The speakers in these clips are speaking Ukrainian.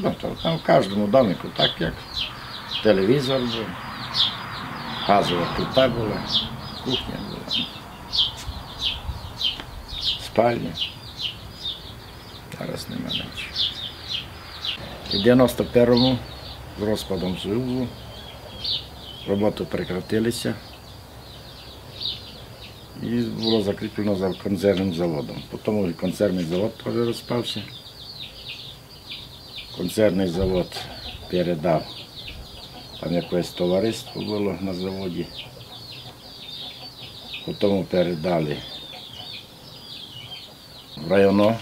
Ну, то там в кожному домику, так як телевізор був, газова плита була, кухня була, спальня. Зараз нема нічого. У 91-му з розпадом Союзу роботи прекратилися і було закріплено за консервним заводом. Потім консервний завод теж розпався. Консервний завод передав, там якесь товариство було на заводі. Потім передали в районо.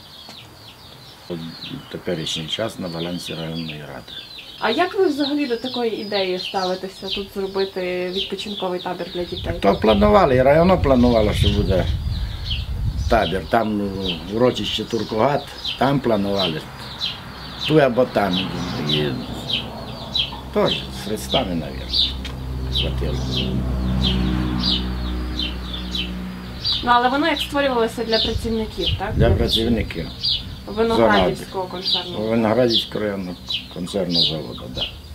В теперішній час на балансі районної ради. А як ви взагалі до такої ідеї ставитеся, тут зробити відпочинковий табір для дітей? То планували, і районо планувало, що буде табір. Там урочище Туркогат, там планували. Ту або там. І теж средствами, мабуть, хватило. Ну, але воно як створювалося для працівників, так? Для працівників. Виноградівського концерну. Виноградівського районного концерну заводу, так. Да.